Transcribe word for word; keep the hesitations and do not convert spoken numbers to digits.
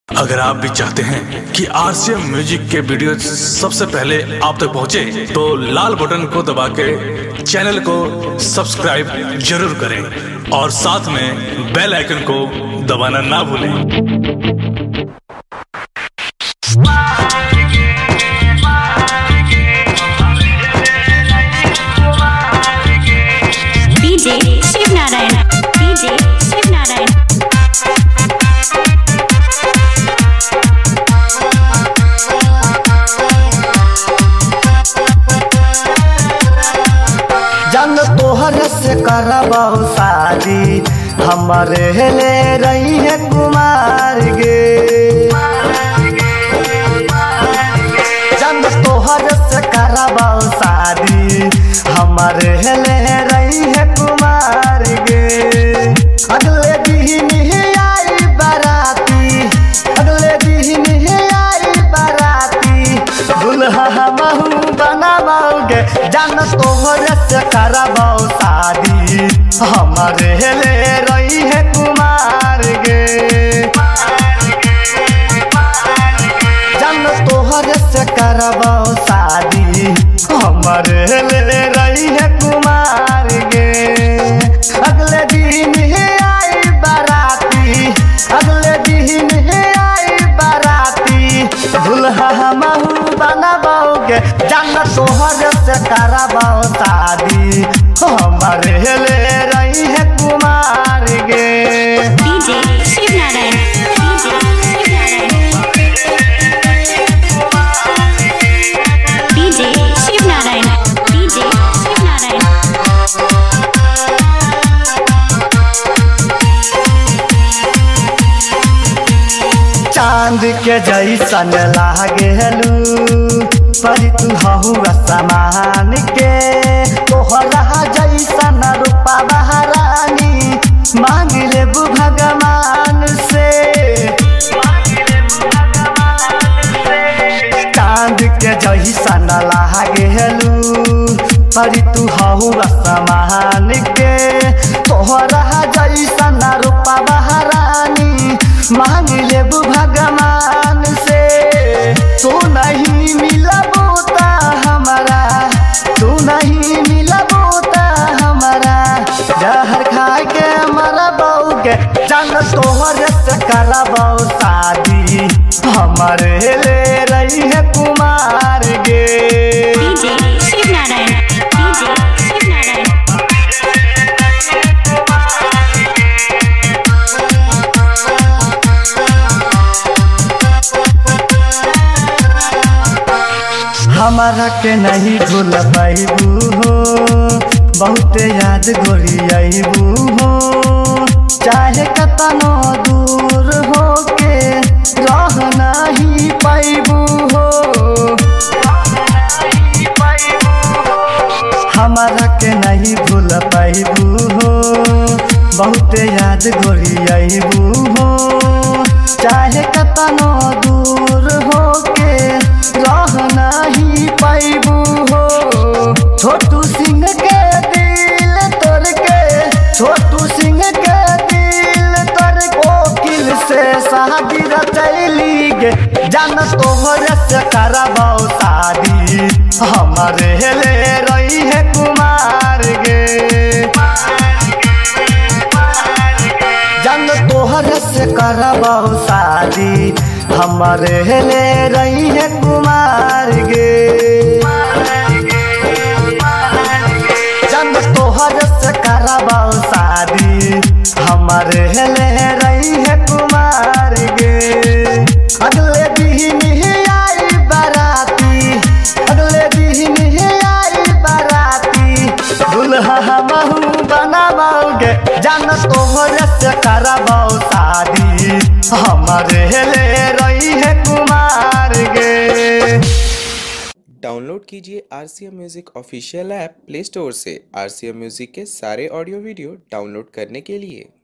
अगर आप भी चाहते हैं कि आरसीएम म्यूजिक के वीडियो सबसे पहले आप तक पहुंचे, तो लाल बटन को दबा के चैनल को सब्सक्राइब जरूर करें और साथ में बेल आइकन को दबाना ना भूलें। DJ Shiv Narayan, DJ Shiv Narayan. जन तोहर से करबहु शादी, हमारे ले रही है कुमार गे। जन तोहर से करबहु शादी, हमारे ले रही है कुमार गे। अगले दिन ही आई बाराती, अगले दिन ही आई बाराती, दुल्हा हमहू बनाओगे। जन तोहर से करबहु शादी, हमारे ले रही है कुमार गे। जन तोहर से करबहु शादी, हमारे ले रही है कुमार गे। अगले दिन ही आई बाराती, अगले दिन ही आई बाराती, दुल्हा हमहू बनाओगे। जन तोहर से करबहु शादी, हमारे ले रही है कुमार गे। DJ Shiv Narayan, DJ Shiv Narayan. DJ Shiv Narayan, DJ Shiv Narayan. चांद के जैसन लागेलू, पर तू हहु समान के। तोहरा जैसन रूपा बहरानी, मांग लेबू भगवान से। चांद के जैसन लागेलू, पर तू हहु समान के। तोहरा जैसन रूपा बहरानी, मांग लेबू भगवान से। तू नहीं मिलबू ता हमारा, तू नहीं मिलबू ता हमारा, जहर खा के मरबोगे। जन तोहर से करबहु शादी, हमारे ले रही है कुमार गे। DJ Shiv Narayan, DJ Shiv Narayan. हमारा के नहीं भूल पैबू हो, बहुत याद गोरियबू हो। चाहे कतनो दूर हो के रह नहीं पैबू हो। हमारा के नहीं भूल पैबू हो, बहुत याद गोरियबू हो। चाहे कतनो दूर हो के रह नहीं पैबू हो। छोटू सिंह के दिल तोड़ के, छोटू सिंह के दिल तोड़ कोकिल से शादी रचैली गे। जन तोहर से करबहु शादी, हमारे ले रही है कुमार गे। जन तोहर से करबहु शादी, हमारे ले रही है कुमार गे। जन तोहर से करबहु शादी, हमारे ले रही है कुमार गे। अगले दिन ही आई बाराती, अगले दिन ही आई बाराती, दुल्हा हमहू बनाओगे। जन तोहर से करबहु शादी, हमारे ले रही है कुमार गे। डाउनलोड कीजिए RCM music official app Play Store से। आरसीएम म्यूजिक के सारे ऑडियो वीडियो डाउनलोड करने के लिए